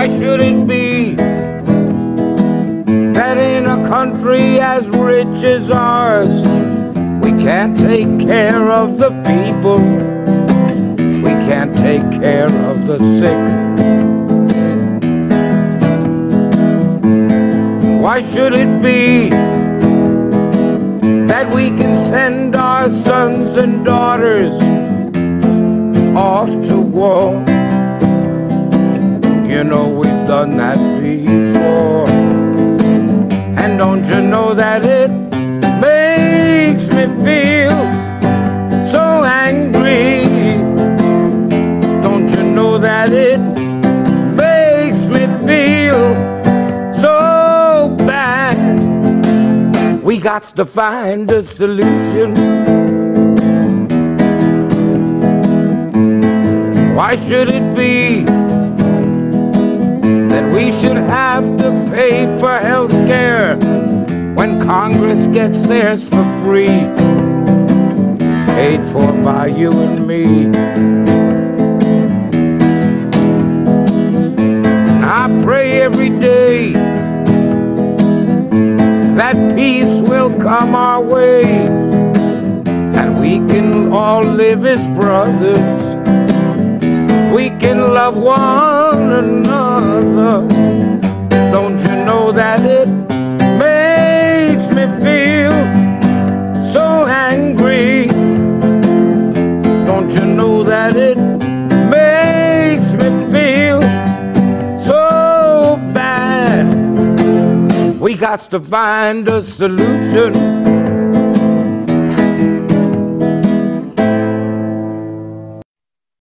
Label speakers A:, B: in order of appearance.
A: Why should it be that in a country as rich as ours, we can't take care of the people, we can't take care of the sick? Why should it be that we can send our sons and daughters off to war? You know we've done that before. And don't you know that it makes me feel so angry? Don't you know that it makes me feel so bad? We got to find a solution. Why should it be that we should have to pay for health care when Congress gets theirs for free, paid for by you and me? And I pray every day that peace will come our way, and we can all live as brothers, we can love one another. Don't you know that it makes me feel so angry? Don't you know that it makes me feel so bad? We got to find a solution.